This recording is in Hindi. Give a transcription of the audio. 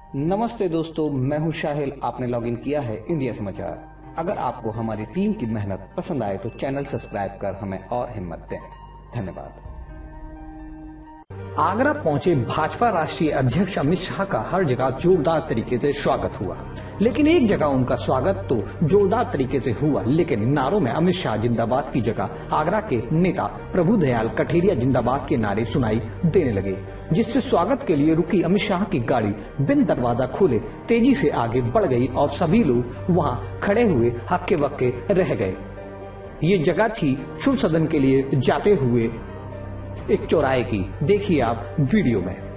नमस्ते दोस्तों, मैं हूं शाहिल। आपने लॉगिन किया है इंडिया समाचार। अगर आपको हमारी टीम की मेहनत पसंद आए तो चैनल सब्सक्राइब कर हमें और हिम्मत दें। धन्यवाद। आगरा पहुंचे भाजपा राष्ट्रीय अध्यक्ष अमित शाह का हर जगह जोरदार तरीके से स्वागत हुआ, लेकिन एक जगह उनका स्वागत तो जोरदार तरीके से हुआ, लेकिन नारों में अमित शाह जिंदाबाद की जगह आगरा के नेता प्रभुदयाल कठेरिया जिंदाबाद के नारे सुनाई देने लगे, जिससे स्वागत के लिए रुकी अमित शाह की गाड़ी बिन दरवाजा खोले तेजी से आगे बढ़ गई और सभी लोग वहां खड़े हुए हक्के बक्के रह गए। ये जगह थी शुभ सदन के लिए जाते हुए एक चौराहे की। देखिए आप वीडियो में।